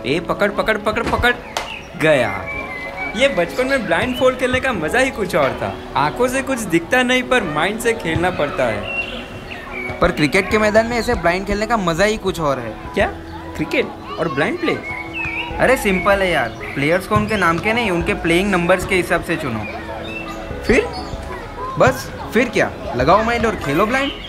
ए पकड़ पकड़ पकड़ पकड़, गया। ये बचपन में ब्लाइंड फोल्ड खेलने का मज़ा ही कुछ और था। आंखों से कुछ दिखता नहीं पर माइंड से खेलना पड़ता है। पर क्रिकेट के मैदान में ऐसे ब्लाइंड खेलने का मज़ा ही कुछ और है। क्या क्रिकेट और ब्लाइंड प्ले? अरे सिंपल है यार, प्लेयर्स को उनके नाम के नहीं, उनके प्लेइंग नंबर्स के हिसाब से चुनो। फिर बस फिर क्या, लगाओ माइंड और खेलो ब्लाइंड।